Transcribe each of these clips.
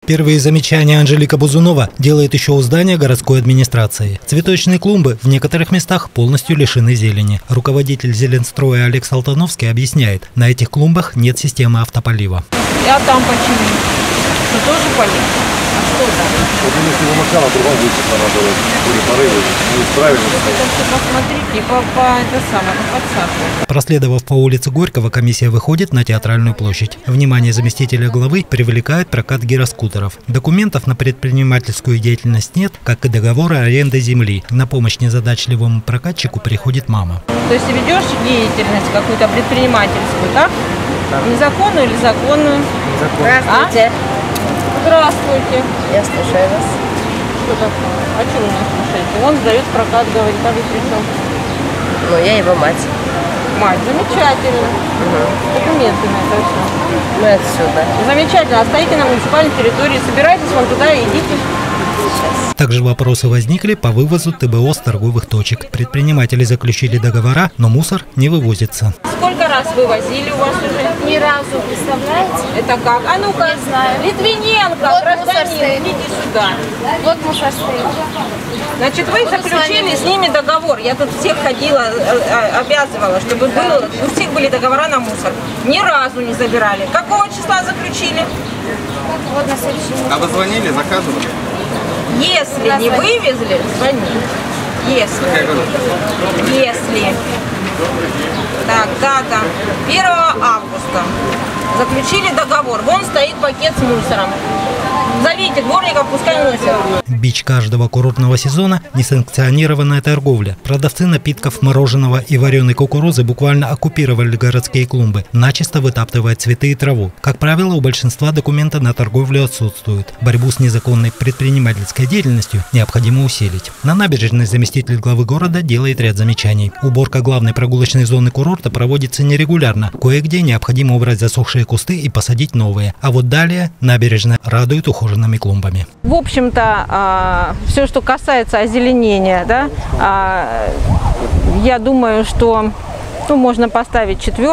Первые замечания Анжелика Бузунова делает еще у здания городской администрации. Цветочные клумбы в некоторых местах полностью лишены зелени. Руководитель Зеленстроя Олег Салтановский объясняет, на этих клумбах нет системы автополива. А там почему? Что, тоже полив? А что там? Вот если его макала, другом выйти надо были порывы, неправильно. Посмотрите, по подсадку. Проследовав по улице Горького, комиссия выходит на Театральную площадь. Внимание заместителя главы привлекает прокат гироскутеров. Документов на предпринимательскую деятельность нет, как и договора аренды земли. На помощь незадачливому прокатчику приходит мама. То есть ведешь деятельность какую-то предпринимательскую, так? Незаконную или законную? Здравствуйте. Здравствуйте. Я слушаю вас. Что такое? А что вы не слушаете? Он сдает прокат, говорит, а вы при чем? Ну, я его мать. Мать, замечательно. Документы на это все. Мы отсюда. Замечательно. А стоите на муниципальной территории, собирайтесь вон туда и идите. Сейчас. Также вопросы возникли по вывозу ТБО с торговых точек. Предприниматели заключили договора, но мусор не вывозится. Сколько раз вывозили у вас уже? Ни разу, представляете? Это как? А ну-ка, Не знаю. Литвиненко, Вот гражданин, мусор стоит. идите сюда. Вот мусор стоит. Значит, вы заключили с ними договор. Я тут всех ходила, обязывала, чтобы у всех были договора на мусор. Ни разу не забирали. Какого числа заключили? Вот на следующий месяц. А вы звонили, заказывали? Если не вывезли, звони. Если. Так, дата. 1 августа. Заключили договор. Вон стоит пакет с мусором. Зовите дворников, пускай носят. Бич каждого курортного сезона – несанкционированная торговля. Продавцы напитков, мороженого и вареной кукурузы буквально оккупировали городские клумбы, начисто вытаптывая цветы и траву. Как правило, у большинства документы на торговлю отсутствуют. Борьбу с незаконной предпринимательской деятельностью необходимо усилить. На набережной заместитель главы города делает ряд замечаний. Уборка главной прогулочной зоны курорта проводится нерегулярно. Кое-где необходимо убрать засохшие кусты и посадить новые. А вот далее набережная радует ухоженными клумбами. В общем-то, все, что касается озеленения, да, я думаю, что можно поставить 4.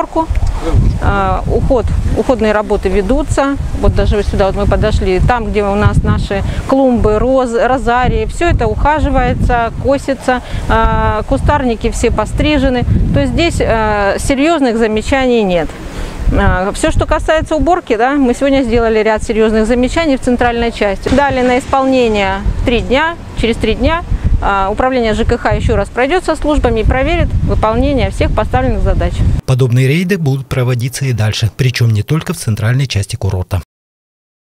Уходные работы ведутся. Вот даже сюда вот мы подошли. Там, где у нас наши клумбы, розарии, все это ухаживается, косится. Кустарники все пострижены. То есть здесь серьезных замечаний нет. Все, что касается уборки, да, мы сегодня сделали ряд серьезных замечаний в центральной части. Дали на исполнение 3 дня. Через 3 дня управление ЖКХ еще раз пройдет со службами и проверит выполнение всех поставленных задач. Подобные рейды будут проводиться и дальше, причем не только в центральной части курорта.